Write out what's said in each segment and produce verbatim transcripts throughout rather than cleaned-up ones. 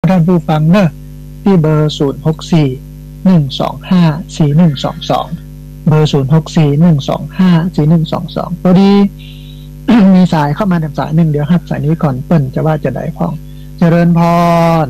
ท่านผู้ฟังเนอะที่เบอร์ศูนย์หกสี่ หนึ่งสองห้า สี่หนึ่งสองสองเบอร์ศูนย์หกสี่ หนึ่งสองห้า สี่หนึ่งสองสองพอดี มีสายเข้ามาสายหนึ่งเดี๋ยวครับสายนี้ก่อนเปิ้นจะว่าจะได้พ้องเจริญพร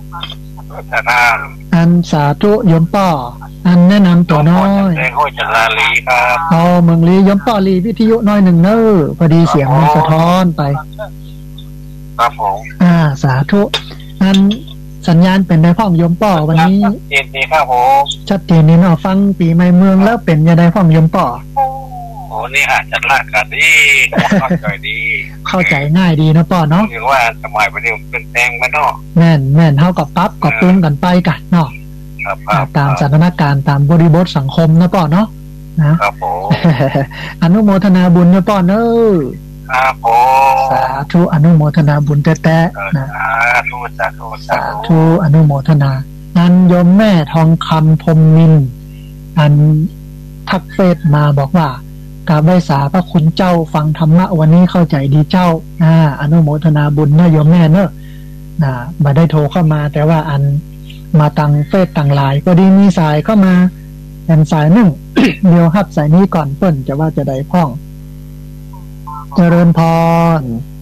อันสาธุยมป้ออันแนะนำตัวน้อยแดงห้วยจันลาลีครับเอาเมืองลียมป้อลีวิทยุน้อยหนึ่งเนอพอดีเสียงมันสะท้อนไปครับผมอ่าสาธุอันสัญญาณเป็นได้พ้องยมป้อวันนี้ชัดเจนดีครับผมชัดเจนนี่เนาะฟังปีใหม่เมืองแล้วเป็นยังไงพ้องยมป้อโอ้นี่อาจจะลากกันดีเข้าใจดีเข้าใจง่ายดีนะป้อเนาะคือว่าสมัยวันนี้เป็นแปลงมาเนาะแม่นแม่นเฮากับปั๊บกับปรุงกันไปกันเนาะตามสถานการณ์ตามบริบทสังคมนะป้อเนาะนะครับผมอนุโมทนาบุญนะป้อเนอะครับผมสาธุอนุโมทนาบุญแท้ๆนะสาธุสาธุสาธุอนุโมทนานั้นโยมแม่ทองคำพรหมนินทร์อันทักเฟซมาบอกว่ากราบไหว้สาพระคุณเจ้าฟังธรรมะวันนี้เข้าใจดีเจ้าอ่าอนุโมทนาบุญนะโยมแม่เนอะนะบ่ได้โทรเข้ามาแต่ว่าอันมาตังเฟซตังไลน์ก็ดีมีสายเข้ามาเป็นสายหนึ่ง เดี๋ยวรับสายนี้ก่อนเปิ้นจะว่าจะได้พ้องเจริญพร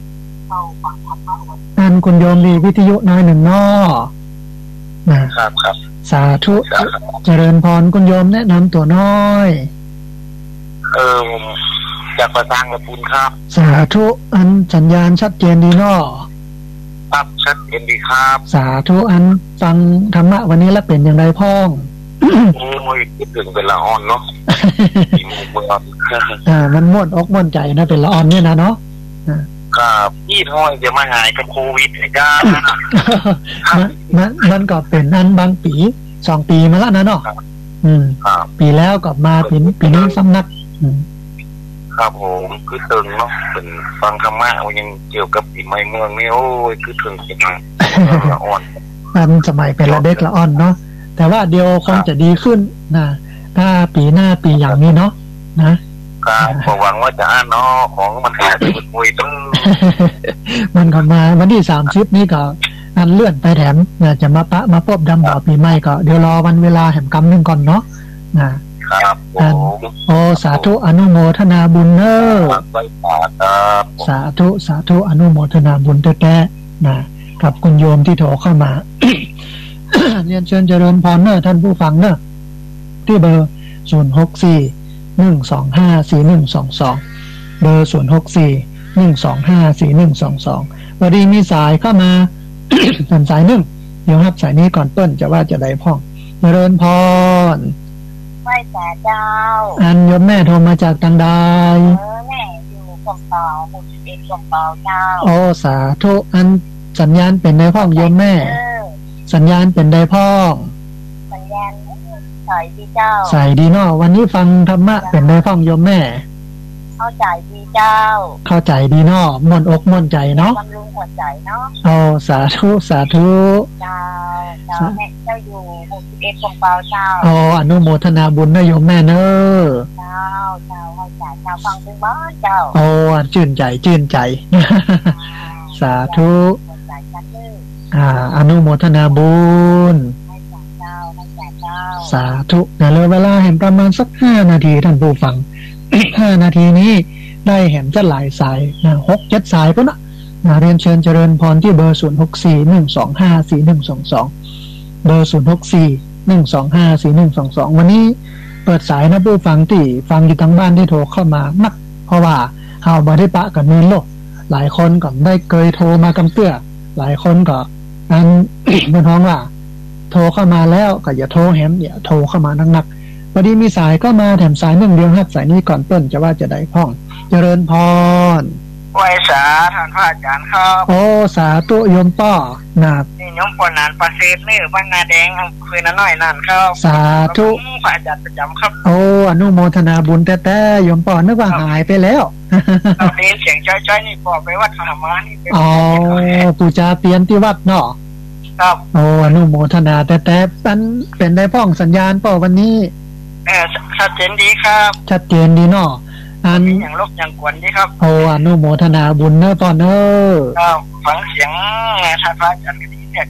อันคุณโยมดีวิทยุน้อยหนึ่งนอนะครับครับสาธุเจริญพรคุณโยมแนะนำตัวน้อยเออจากประสางกระปุนครับสาธุอันสัญญาณชัดเจนดีนอครับชัดเจนดีครับสาธุอันฟังธรรมะวันนี้แล้วเป็นอย่างไรพ้องโอ้ยคิดถึงเป็นละอ่อนเนาะมีมุมเมืองอ่ามันม่วนอกม่วนใจนะเป็นละอ่อนเนี่ยนะเนาะครับพี่ท้อยจะมาหายกับโควิดไอ้ก้ามันมันก็เป็นอันบางปีสองปีมาแล้วนะเนาะอืมปีแล้วก็มาปีปีนี้ซ้ำนักครับผมคือตึงเนาะเป็นฟังธรรมะยังเกี่ยวกับปีใหม่เมืองนี่โอ้ยคือถึงจริงละอ่อนมันสมัยเป็นละเด็กละอ่อนเนาะแต่ว่าเดียวคงจะดีขึ้นนะถ้าปีหน้าปีอย่างนี้เนาะนะครับหวังว่าจะอ่านเนาะของมันหายไปคุยต้องมันก็มาวันที่สามสิบนี้ก็อันเลื่อนไปแถมจะมาปะมาพบดำบ่อปีใหม่ก็เดี๋ยวรอวันเวลาแห่งกรรมนึงก่อนเนาะนะครับผมโอ้สาธุอนุโมทนาบุญเนอสาธุสาธุอนุโมทนาบุญแท้ๆนะกับคุณโยมที่โทรเข้ามา เรียนเชิญเจริญพรเนอท่านผู้ฟังเนอที่เบอร์ศูนย์หกสี่ หนึ่งสองห้า สี่หนึ่งสองสองเบอร์ศูนย์หกสี่ หนึ่งสองห้า สี่หนึ่งสองสองวันนี้มีสายเข้ามา เป็นสายหนึ่งเดี๋ยวรับสายนี้ก่อนเปิ้นจะว่าจะได้พ้องเจริญพรไหว้สาเจ้าอันโยมแม่โทรมาจากทางใดเออแม่อยู่กองเปาหมู่สิบเอ็ดกองเปาเจ้าโอ้สาธุอันสัญญาณเป็นได้พ้องโยมแม่สัญญาณเป็นได้พ้องสัญญาณใส่ดีเจ้าใส่ดีเนาะวันนี้ฟังธรรมะเป็นได้พ้องโยมแม่เข้าใจดีเจ้าเข้าใจดีเนาะม่วนอกม่วนใจเนาะบำรุงหัวใจเนาะโอ้สาธุสาธุเจ้าเจ้าแม่เจ้าอยู่หมู่สิบเอ็ดกองเปาเจ้าโอ้อนุโมทนาบุญนะโยมแม่เนอะเจ้าเจ้าเข้าใจเจ้าฟังถึงบ้านเจ้าโอ้ชื่นใจชื่นใจสาธุอ่าอนุโมทนาบุญสาธุแต่เลยเวลาเห็นประมาณสักห้านาทีท่านผู้ฟัง ห้านาทีนี้ได้เห็นจะหลายสายนะหกเจ็ดสายก็นะนะเรียนเชิญเจริญพรที่เบอร์ศูนย์หกสี่ หนึ่งสองห้า สี่หนึ่งสองสองเบอร์ศูนย์หกสี่ หนึ่งสองห้า สี่หนึ่งสองสองวันนี้เปิดสายนะผู้ฟังที่ฟังอยู่ทางบ้านที่โทรเข้ามานักเพราะว่าเฮาบ่ได้ปะกันเนินโลกหลายคนก็ได้เคยโทรมากำเตื้อหลายคนก็อัน บนห้องว่าโทรเข้ามาแล้วก็อย่าโทรแหมอย่าโทรเข้ามานักๆพอดีมีสายก็มาแถมสายหนึ่งเดียวครับสายนี้ก่อนต้นจะว่าจะได้พ้องเจริญพรไหว้สาท่านพระอาจารย์ครับโอ้สาธุโยมป้อนะนี่โยมปนานประเสริฐนี่บ้านนาแดงคืนน้อยนั่นครับสาธุพระอาจารย์ประจำครับโอ้อนุโมทนาบุญแท้ๆโยมป้อนึกว่าหายไปแล้วเราเรียนเสียงจ้อยๆนี่บอกไปวัดธรรมะนี่เป็นอ๋อปู่จาเตียนที่วัดเนาะครับโอ้อนุโมทนาแต่แต่เป็นเป็นได้พ้องสัญญาณป่อวันนี้เออชัดเจนดีครับชัดเจนดีเนาะอันอย่างลบอย่างกวนดีครับโอ้อนุโมทนาบุญเนอะป่อเนอะครับฟังเสียงท่านพระอาจารย์ก็ดีเนี่ย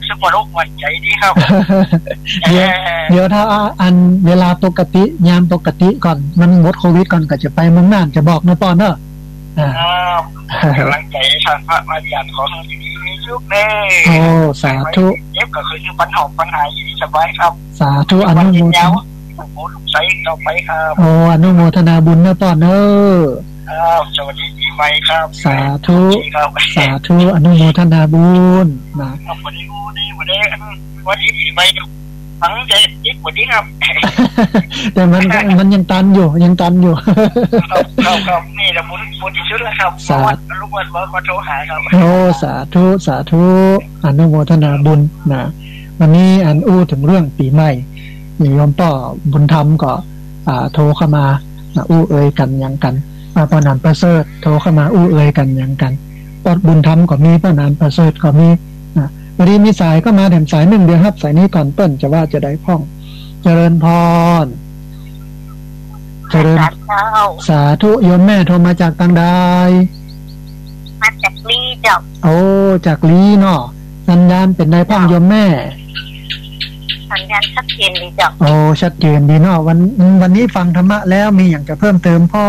สึกว่าโรควันใจดีครับเดี๋ยวเดี๋ยวถ้าอันเวลาปกติยามปกติก่อนมันหมดโควิดก่อนก็จะไปเมืองน่านจะบอกนะปอนเนอะอ่ากำลังใจทางพระอาจารย์ขอให้ดีมีสุขเด้อโอ้สาธุเย็บก็คือปัญหาปัญหาอยู่สบายครับสาธุอนุโมทนาโอ้ลูกใส่ต่อไปครับโอ้อนุโมทนาบุญนะปอนเนอะครับสวัสดีปีใหม่ครับสาธุสาธุอนุโมทนาบุญนะวันนี้วันนี้วันนี้วันนี้ปีใหม่ทั้งใจยิ่งกว่านี้ครับแต่มันมันยังตันอยู่ยังตันอยู่ครับครับนี่แหละบุญบุญที่สุดแล้วครับสาธุลูกวันมาโทรหาครับโอ้สาธุสาธุอนุโมทนาบุญนะวันนี้อันอู้ถึงเรื่องปีใหม่โยมต่อบุญธรรมก็อ่าโทรเข้ามาอู้เอ่ยกันยังกันปานานประเสริฐโทรเข้ามาอู้เอ่ยกันยังกันปอดบุญธรรมก็มีปานานประเสริฐก็มีนะวันนี้มีสายก็มาแถมสายหนึ่งเดียวครับสายนี้ก่อนเปิ้นจะว่าจะได้พ่องเจริญพรเจริญสาธุโยมแม่โทรมาจากทางใดมาจากลีเจ้าโอ้จากลีเนาะสัญญาณเป็นไดพ่องโยมแม่สัญญาณชัดเจนดีจ้ะโอ้ชัดเจนดีเนาะวันวันนี้ฟังธรรมะแล้วมีอย่างจะเพิ่มเติมพ่อ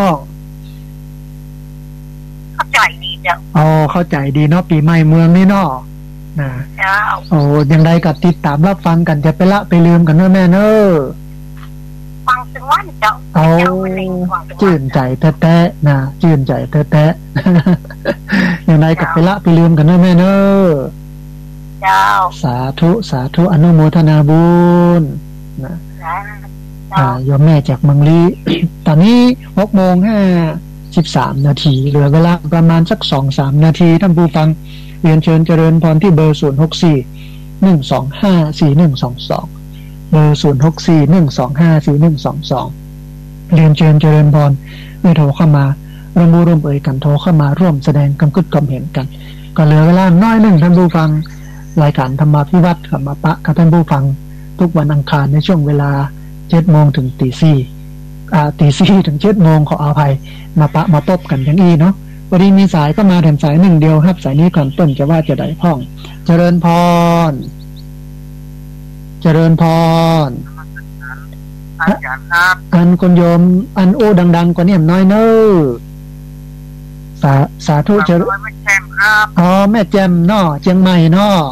เข้าใจดีจ้ะโอ้เข้าใจดีเนาะปีใหม่เมืองนี่เนาะนะโอ้ยังไดกับติดตามรับฟังกันจะไปละไปลืมกันเนอะแม่เนอะฟังถึงวันเจ้าโอ้จื่นใจแท้ๆนะจื่นใจแท้ๆยังไดกับไปละไปลืมกันเนอะแม่เนอะสาธุสาธุอนุโมทนาบุญนะอ่าโยมแม่จากเมืองลี ตอนนี้หกโมงห้าสิบสามนาทีเหลือเวลาประมาณสัก สองถึงสาม นาทีท่านผู้ฟังเรียนเชิญเจริญพรที่เบอร์ศูนย์ หก สี่ หนึ่ง สอง ห้า สี่ หนึ่ง สอง สองเบอร์ศูนย์ หก สี่ หนึ่ง สอง ห้า สี่ หนึ่ง สอง สองเรียนเชิญเจริญพรไม่โทรเข้ามาร่วมร่วมเอ่ยกันโทรเข้ามาร่วมแสดงความคิดความเห็นกันก็เหลือเวลาน้อยนึงท่านผู้ฟังรายการธรรมาภิวัตรกับมาปะกับท่านผู้ฟังทุกวันอังคารในช่วงเวลา เจ็ดโมง ถึงตีสี่ อ่าตีสี่ถึง เจ็ดโมงขออภัยมาปะมาพบกันอย่างนี้เนาะวันนี้มีสายก็มาแถมสายหนึ่งเดียวครับสายนี้ก่อนต้นจะว่าจะได้พ่องเจริญพรเจริญพรอาจารย์ครับอันคุณโยมอันโอ้ดังๆกว่านี้น้อยเน้อสาสาธุเจริญแม่แจ่มครับอ๋อแม่แจ่มเนาะเชียงใหม่เนาะ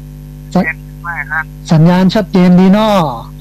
สัญญาณชัดเจนดีเนาะ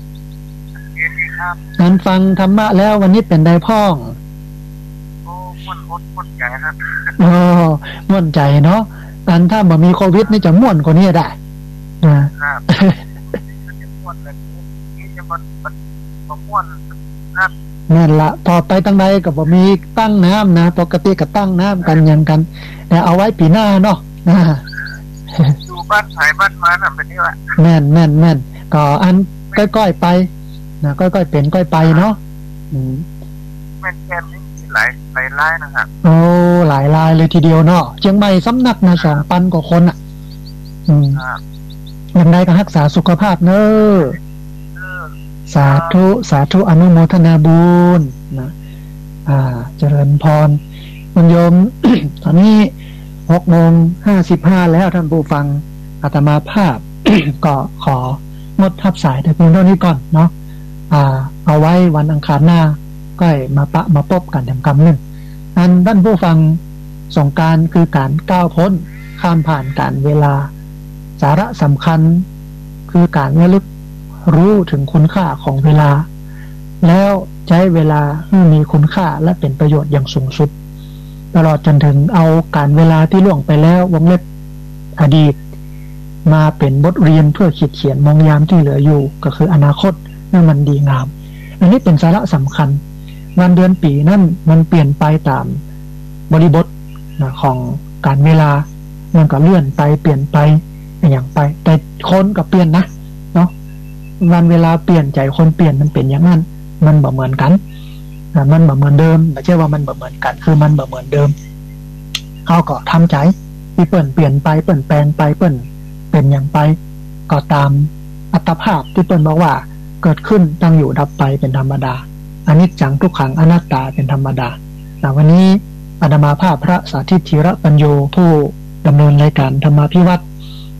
นั้นฟังธรรมะแล้ววันนี้เป็นไดพ่องโอ้ม่วนม่วนใจครับโอ้ม่วนใจเนาะอันถ้าบ่มีโควิดนี่จะม่วนกว่านี้ได้นะครับจะม่วนแบบนี้จะมันมันบ่ม่วนครับนั่นละต่อไปตั้งใดก็บ่มีตั้งน้ำนะปกติก็ตั้งน้ำกันอย่างกันแต่เอาไว้ปีหน้าเนาะนะอยู่บ้านสายบ้านมาน่ะเป็นนี่แหละแม่นแม่นแม่นก็อันก้อยๆไปนะก้อยๆเป็นก้อยไปเนาะอืมแม่นแจ่มนี่หลายหลายลายนะครับโอ้หลายลายเลยทีเดียวเนาะเชียงใหม่สำนักนะสองพันกว่าคนอ่ะอืมอย่างไรก็รักษาสุขภาพเนอะสาธุสาธุอนุโมทนาบุญนะอ่าเจริญพรคุณโยม ตอนนี้หกโมงห้าสิบห้าแล้วท่านผู้ฟังอาตมาภาพ ก็ของดทับสายแต่เพียงเท่านี้ก่อนเนาะอ่าเอาไว้วันอังคารหน้าก็มาปะมาพบกันแถมคำหนึ่งอันท่านผู้ฟังสงกรานต์คือการก้าวพ้นข้ามผ่านการเวลาสาระสำคัญคือการระลึกรู้ถึงคุณค่าของเวลาแล้วใช้เวลาให้มีคุณค่าและเป็นประโยชน์อย่างสูงสุดตลอดจนถึงเอาการเวลาที่ล่วงไปแล้ววงเล็บอดีตมาเป็นบทเรียนเพื่อขีดเขียนมองยามที่เหลืออยู่ก็คืออนาคตนั่นมันดีงามอันนี้เป็นสาระสำคัญวันเดือนปีนั่นมันเปลี่ยนไปตามบริบทนะของการเวลามันก็เลื่อนไปเปลี่ยนไปอย่างไปแต่คนก็เปลี่ยนนะเนาะวันเวลาเปลี่ยนใจคนเปลี่ยนมันเป็นอย่างนั้นมันบ่เหมือนกันนะมันบ่เหมือนเดิมไม่ใช่ว่ามันบ่เหมือนกันคือมันบ่เหมือนเดิมเขาก็ทำใจที่เปลี่ยนเปลี่ยนไปเปลี่ยนแปลงไปเปลี่ยนเป็นอย่างไปก็ตามอัตภาพที่เปิ้นบอกว่าเกิดขึ้นตั้งอยู่ดับไปเป็นธรรมดาอนิจจังทุกขังอนัตตาเป็นธรรมดาแต่วันนี้อาตมาภาพพระสาธิตธีระปัญโยผู้ดำเนินรายการธรรมาภิวัตร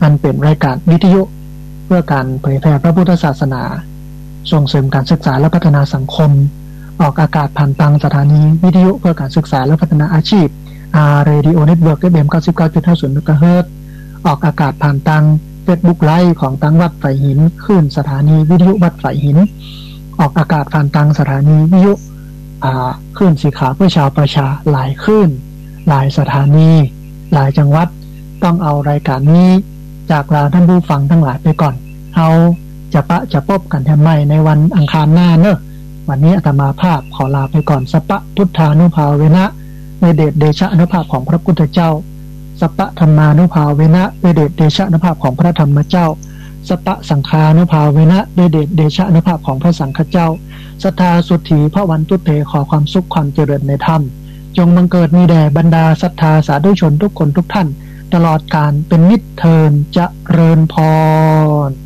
อันเป็นรายการวิทยุเพื่อการเผยแพร่พระพุทธศาสนาส่งเสริมการศึกษาและพัฒนาสังคมออกอากาศผ่านทางสถานีวิทยุเพื่อการศึกษาและพัฒนาอาชีพ R Radio Network เอฟ เอ็ม เก้าสิบเก้าจุดห้าศูนย์ เมกะเฮิรตซ์ออกอากาศผ่านทาง Facebook Live ของทางวัดไฝหินคลื่นสถานีวิทยุวัดไฝหินออกอากาศผ่านทางสถานีวิทยุอ่าคลื่นสีขาวเพื่อชาวประชาหลายคลื่นหลายสถานีหลายจังหวัดต้องเอารายการนี้จากลาท่านผู้ฟังทั้งหลายไปก่อนเอาจะปะจะพบกันแทนใหม่ในวันอังคารหน้าเนอะวันนี้อาตมาภาพขอลาไปก่อนสัปปะพุทธานุภาเวนะในเดชเดชะอนุภาพของพระพุทธเจ้าสัปปะธรรมานุภาเวนะในเดชเดชะอนุภาพของพระธรรมเจ้าสัปปะสังฆานุภาเวนะในเดชเดชะอนุภาพของพระสังฆเจ้าศรัทธาสุทธีพระวันตุเตขอความสุขความเจริญในธรรมจงบังเกิดมีแด่บรรดาศรัทธาสาธุชนทุกคนทุกท่านตลอดกาลเป็นนิจเทินเจริญพร